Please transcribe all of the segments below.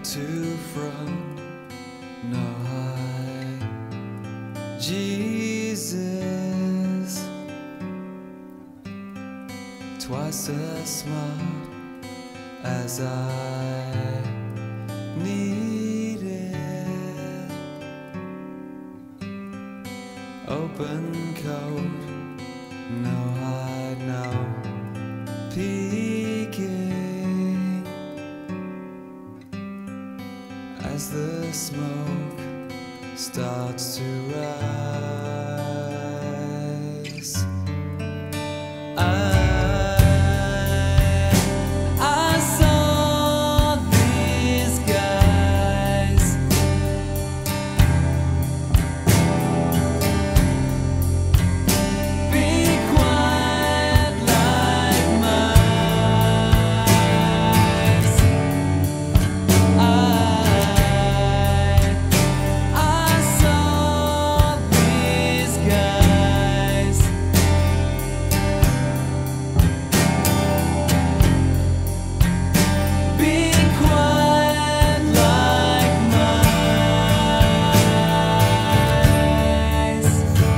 to from no high. Jesus, twice as smart as I needed. Open coat, no hide, no peeking. As the smoke starts to rise, I saw these guys. Be quiet like mice. I saw these guys. Be quiet like mice.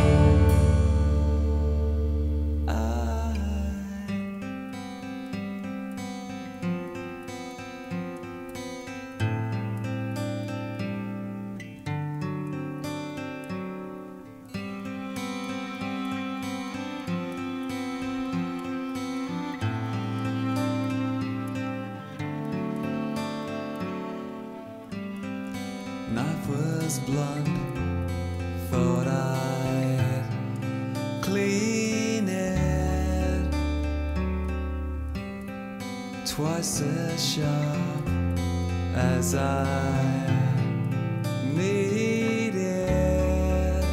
Knife was blunt, thought I'd clean it. Twice as sharp as I needed.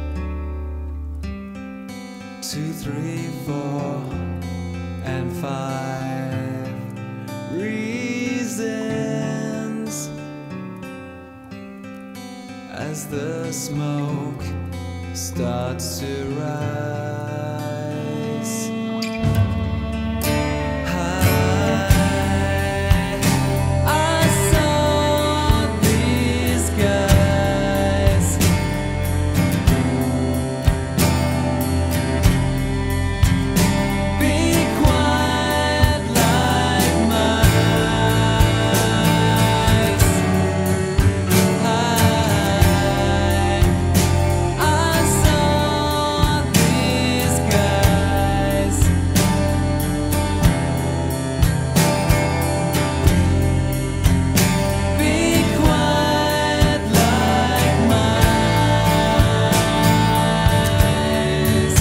2, 3, 4, and 5 reasons. As the smoke starts to rise, I saw these guys. Be quiet like mice. I saw these guys. Be quiet like mice.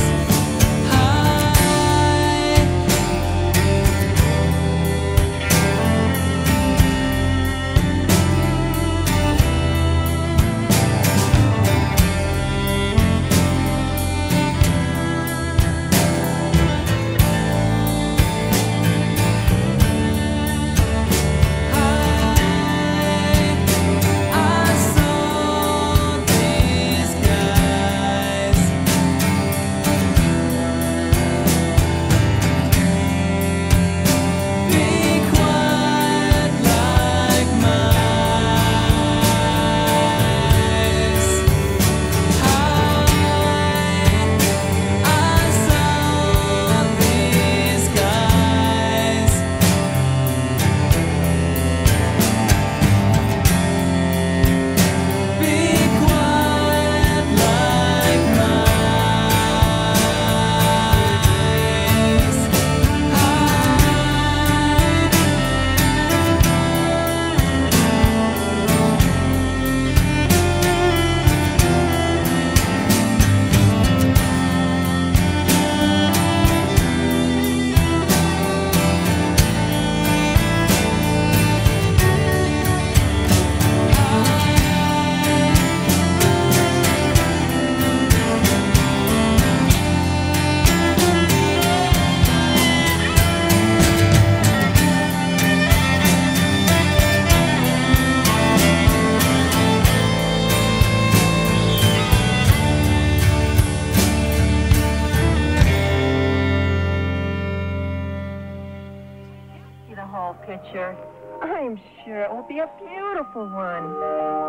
I saw these guys. Be quiet like mice. I saw these guys. Be quiet like mice. See the whole picture. I'm sure it will be a beautiful one.